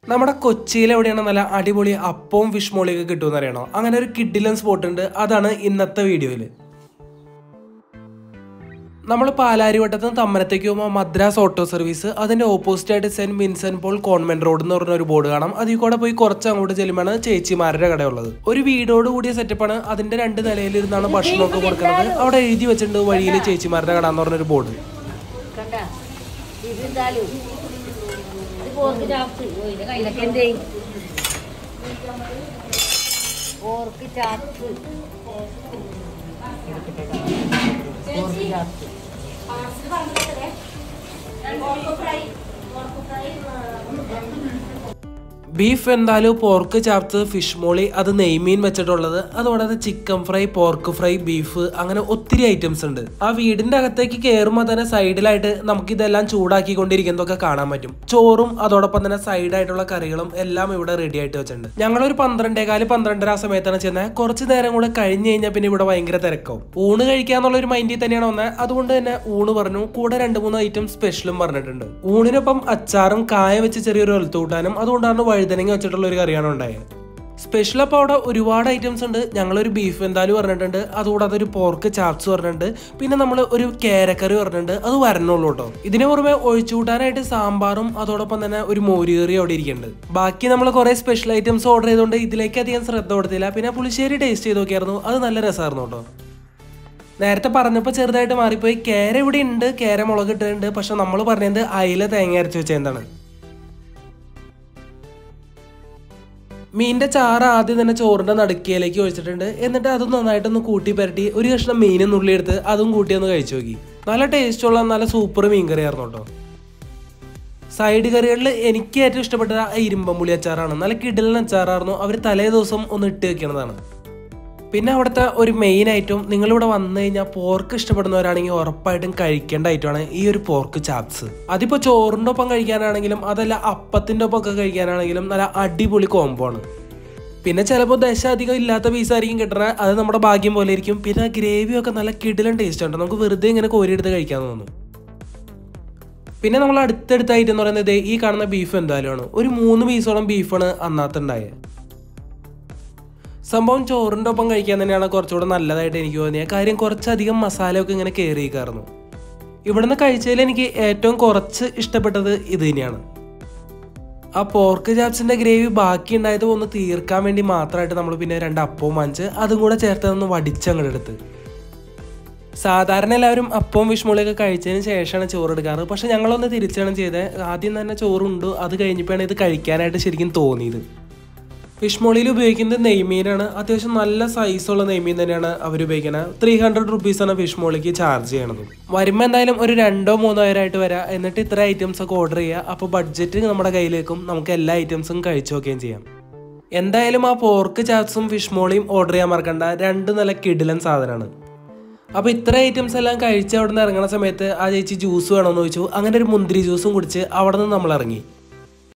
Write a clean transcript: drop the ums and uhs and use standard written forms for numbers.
നമ്മുടെ കൊച്ചിയിൽ എവിടെയാണ് നല്ല അടിപൊളി അപ്പവും ഫിഷ് മോളിയൊക്കെ കിട്ടുമെന്ന് അറിയണോ? അങ്ങനെ ഒരു കിഡിലൻ സ്പോട്ട് ഉണ്ട്. അതാണ് ഇന്നത്തെ വീഡിയോയിൽ. നമ്മൾ പാലാരിവട്ടത്ത് തമ്മനത്തേക്ക് പോകുമ്പോൾ മദ്രാസ് ഓട്ടോ സർവീസ്, അതിൻ്റെ ഓപ്പോസിറ്റ് ആയിട്ട് saint Vincent Paul convent road എന്ന് പറഞ്ഞ ഒരു ബോർഡ് കാണാം. അതിൽ കൂടെ പോയി കുറച്ച് അങ്ങോട്ട് ചെല്ലുമ്പോൾ ചേച്ചിമാരുടെ കടയുള്ളത്. ഒരു വീടോട് കൂടിയ സെറ്റപ്പാണ്. അതിന്റെ 2 നിലയിലിരുന്നാണ് ഭക്ഷണമൊക്കെ കൊടുക്കുന്നത്. അവിടെ എഴുതി വെച്ചിട്ടുണ്ട് വഴിയിൽ ചേച്ചിമാരുടെ കട എന്ന് പറഞ്ഞൊരു ബോർഡ്. ബീഫ് എന്തായാലും, പോർക്ക് ചാപ്സ്, ഫിഷ് മോളി, അത് നെയ്മീൻ വെച്ചിട്ടുള്ളത്, അതുകൂടാതെ chicken fry, pork fry, beef, അങ്ങനെ ഒത്തിരി ഐറ്റംസ് ഉണ്ട്. ആ വീടിന്റെ അകത്തേക്ക് കയറുമ്പോൾ തന്നെ സൈഡിലായിട്ട് നമുക്ക് ഇതെല്ലാം ചൂടാക്കിക്കൊണ്ടിരിക്കുന്നതൊക്കെ കാണാൻ പറ്റും. ചോറും അതോടൊപ്പം തന്നെ സൈഡായിട്ടുള്ള കറികളും എല്ലാം ഇവിടെ റെഡി ആയിട്ട് വെച്ചിട്ടുണ്ട്. ഞങ്ങളൊരു 12:15 ആ സമയത്താണ് ചെന്നത്. കുറച്ച് നേരം കൂടെ കഴിഞ്ഞ് കഴിഞ്ഞാൽ പിന്നെ ഇവിടെ ഭയങ്കര തിരക്കാവും. ഊണ് കഴിക്കാന്നുള്ള ഒരു മൈൻഡിൽ തന്നെയാണ് വന്നത്. അതുകൊണ്ട് തന്നെ ഊണ് പറഞ്ഞു. കൂടെ 2-3 ഐറ്റം സ്പെഷ്യലും പറഞ്ഞിട്ടുണ്ട്. ഊണിനൊപ്പം അച്ചാറും കായ വെച്ച് ചെറിയൊരു ഒലത്തൂട്ടാനും അതുകൊണ്ടാണ് വഴുതനങ്ങ വെച്ചിട്ടുള്ള ഒരു കറിയാണ് ഉണ്ടായത്. സ്പെഷ്യൽ അപ്പോൾ അവിടെ ഒരുപാട് ഐറ്റംസ് ഉണ്ട്. ഞങ്ങളൊരു ബീഫ് എന്തായാലും പറഞ്ഞിട്ടുണ്ട്, അതുകൂടാതെ ഒരു പോർക്ക് ചാപ്സ് പറഞ്ഞിട്ടുണ്ട്, പിന്നെ നമ്മൾ ഒരു കേരക്കറി പറഞ്ഞിട്ടുണ്ട്. അത് വരണുള്ളൂ കേട്ടോ. ഇതിന് പുറമെ ഒഴിച്ചുകൂട്ടാനായിട്ട് സാമ്പാറും അതോടൊപ്പം തന്നെ ഒരു മോരുകറി അവിടെ ഇരിക്കുന്നുണ്ട്. ബാക്കി നമ്മൾ കുറെ സ്പെഷ്യൽ ഐറ്റംസ് ഓർഡർ ചെയ്തുകൊണ്ട് ഇതിലേക്ക് അധികം ശ്രദ്ധ കൊടുത്തില്ല. പിന്നെ പുളിശ്ശേരി ടേസ്റ്റ് ചെയ്ത് നോക്കിയായിരുന്നു, അത് നല്ല രസമായിരുന്നു കേട്ടോ. നേരത്തെ പറഞ്ഞപ്പോൾ ചെറുതായിട്ട് മാറിപ്പോയി. കേര ഇവിടെ ഉണ്ട്, കേര മുളക് ഇട്ടിട്ടുണ്ട്. പക്ഷെ നമ്മൾ പറഞ്ഞത് അയില തേങ്ങ അരച്ച് വെച്ചെന്താണ്. മീനിന്റെ ചാറ് ആദ്യം തന്നെ ചോറിന്റെ നടുക്കിയിലേക്ക് ഒഴിച്ചിട്ടുണ്ട്. എന്നിട്ട് അത് നന്നായിട്ടൊന്ന് കൂട്ടി പരട്ടി ഒരു കഷ്ണം മീനും നുള്ളി എടുത്ത് അതും കൂട്ടി ഒന്ന് കഴിച്ചു നോക്കി. നല്ല ടേസ്റ്റുള്ള നല്ല സൂപ്പർ മീൻ കറി ആയിരുന്നു കേട്ടോ. സൈഡ് കറികളിൽ എനിക്ക് ഏറ്റവും ഇഷ്ടപ്പെട്ടത് ഇരുമ്പമ്പുളി അച്ചാറാണ്. നല്ല കിടിലൻ അച്ചാറായിരുന്നു. അവർ തലേ ദിവസം ഒന്ന് ഇട്ട് വെക്കുന്നതാണ്. പിന്നെ അവിടുത്തെ ഒരു മെയിൻ ഐറ്റം, നിങ്ങളിവിടെ വന്നു കഴിഞ്ഞാൽ പോർക്ക് ഇഷ്ടപ്പെടുന്നവരാണെങ്കിൽ ഉറപ്പായിട്ടും കഴിക്കേണ്ട ഐറ്റമാണ് ഈ ഒരു പോർക്ക് ചാപ്സ്. അതിപ്പോൾ ചോറിൻ്റെ ഒപ്പം കഴിക്കാനാണെങ്കിലും അതല്ല അപ്പത്തിൻ്റെ ഒപ്പം ഒക്കെ കഴിക്കാനാണെങ്കിലും നല്ല അടിപൊളി കോംബോ ആണ്. പിന്നെ ചിലപ്പോൾ അധികം ഇല്ലാത്ത പീസായിരിക്കും കിട്ടുന്നത്. അത് നമ്മുടെ ഭാഗ്യം പോലെ ഇരിക്കും. പിന്നെ ഗ്രേവിയൊക്കെ നല്ല കിടിലൻ ടേസ്റ്റ് ഉണ്ട്. നമുക്ക് വെറുതെ ഇങ്ങനെ കോരിയെടുത്ത് കഴിക്കാൻ തോന്നും. പിന്നെ നമ്മൾ അടുത്തടുത്തായിട്ട് എന്ന് പറയുന്നത് ഈ കാണുന്ന ബീഫ് എന്തായാലും ആണ്. ഒരു 3 പീസോളം ബീഫാണ് അന്നത്തുണ്ടായത്. സംഭവം ചോറിൻ്റെ ഒപ്പം കഴിക്കാൻ തന്നെയാണ് കുറച്ചുകൂടെ നല്ലതായിട്ട് എനിക്ക് തോന്നിയത്. കാര്യം കുറച്ചധികം മസാലയൊക്കെ ഇങ്ങനെ കയറിയിരിക്കായിരുന്നു. ഇവിടുന്ന് കഴിച്ചതിൽ എനിക്ക് ഏറ്റവും കുറച്ച് ഇഷ്ടപ്പെട്ടത് ഇത് തന്നെയാണ്. ആ പോർക്ക് ചാപ്സിൻ്റെ ഗ്രേവി ബാക്കി ഉണ്ടായത് ഒന്ന് തീർക്കാൻ വേണ്ടി മാത്രമായിട്ട് നമ്മൾ പിന്നെ 2 അപ്പവും വാങ്ങിച്ച് അതും കൂടെ ചേർത്തതൊന്ന് വടിച്ചങ്ങോട്ട്. സാധാരണ എല്ലാവരും അപ്പവും ഫിഷ് മോളിയൊക്കെ കഴിച്ചതിന് ശേഷമാണ് ചോറ് എടുക്കാറ്. പക്ഷെ ഞങ്ങളൊന്ന് തിരിച്ചാണ് ചെയ്തത്. ആദ്യം തന്നെ ചോറുണ്ട്, അത് കഴിഞ്ഞപ്പോഴാണ് ഇത് കഴിക്കാനായിട്ട് ശരിക്കും തോന്നിയത്. ഫിഷ് മോളിയിൽ ഉപയോഗിക്കുന്നത് നെയ്മീനാണ്. അത്യാവശ്യം നല്ല സൈസുള്ള നെയ്മീൻ തന്നെയാണ് അവർ ഉപയോഗിക്കുന്നത്. 300 റുപ്പീസാണ് ഫിഷ് മോളിക്ക് ചാർജ് ചെയ്യണത്. വരുമ്പോൾ എന്തായാലും ഒരു 2-3 ആയിട്ട് വരാം. എന്നിട്ട് ഇത്ര ഐറ്റംസ് ഒക്കെ ഓർഡർ ചെയ്യുക. അപ്പോൾ ബഡ്ജറ്റ് നമ്മുടെ കയ്യിലേക്കും നമുക്ക് എല്ലാ ഐറ്റംസും കഴിച്ചു നോക്കുകയും ചെയ്യാം. എന്തായാലും ആ പോർക്ക് ചാപ്സും ഫിഷ് മോളിയും ഓർഡർ ചെയ്യാൻ മറക്കണ്ട. 2 നല്ല കിടിലൻ സാധനമാണ്. അപ്പോൾ ഇത്ര ഐറ്റംസ് എല്ലാം കഴിച്ച് അവിടെ നിന്ന് ഇറങ്ങുന്ന സമയത്ത് ആ ചേച്ചി ജ്യൂസ് വേണമെന്ന് ചോദിച്ചു. അങ്ങനെ ഒരു മുന്തിരി ജ്യൂസും കുടിച്ച് അവിടെ നിന്ന് നമ്മൾ ഇറങ്ങി.